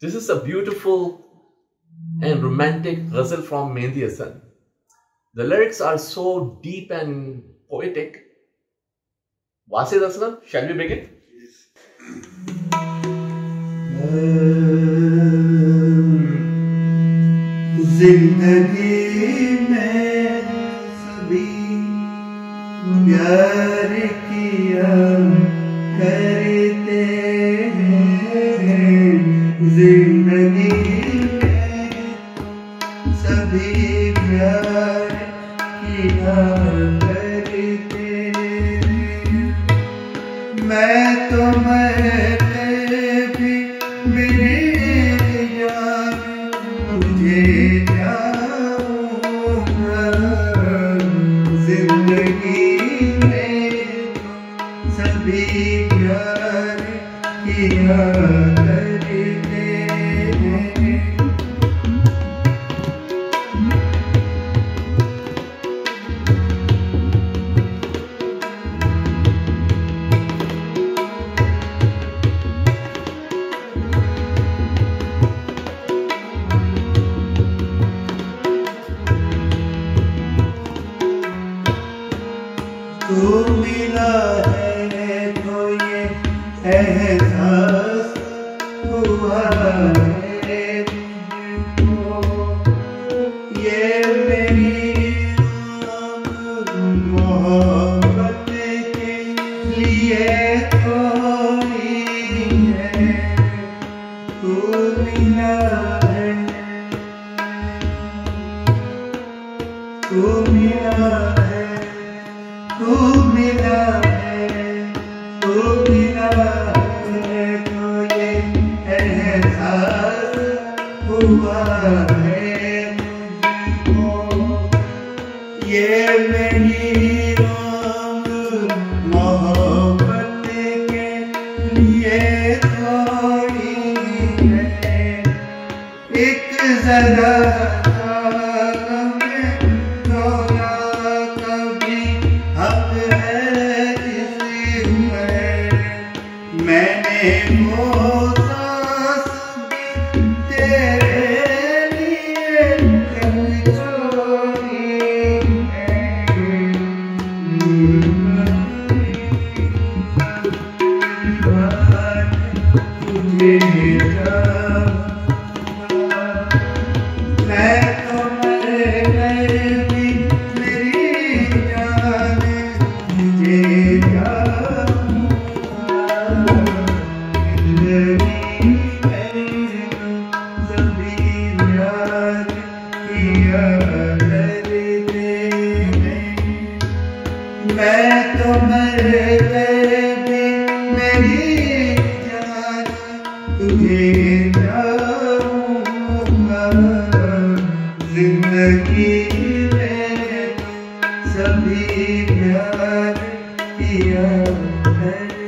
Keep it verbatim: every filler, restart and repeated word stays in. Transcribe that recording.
This is a beautiful and romantic ghazal from Mehndi Hasan. The lyrics are so deep and poetic. Wasid Aslam, shall we begin? Yes. जिंदगी में सभी प्यार किया करते हैं, जिंदगी में सभी प्यार किया करते हैं। मैं तो मरते भी मेरी जान तुझे जाऊंगा, जिंदगी में सभी प्यार किया करते हैं। तू मिला है तो ये एहसास हुआ है तुझको, ये मेरी मोहब्बत के लिए थोड़ी है। तू मिला है, तू मिला है, तू मिला है, तू मिला है तो ये एहसास हुआ है तुझको, ये मेरी रंग मोहब्बत के लिए थोड़ी है। एक जरा मैंने वो सांस भी तेरे लिए कल छोड़ी है। तुझे मैं तो मर गई भी मेरी जान तुझे मैं तो मर गए भी मेरी जान तुझे जाऊंगा, जिंदगी में सभी प्यार किया है।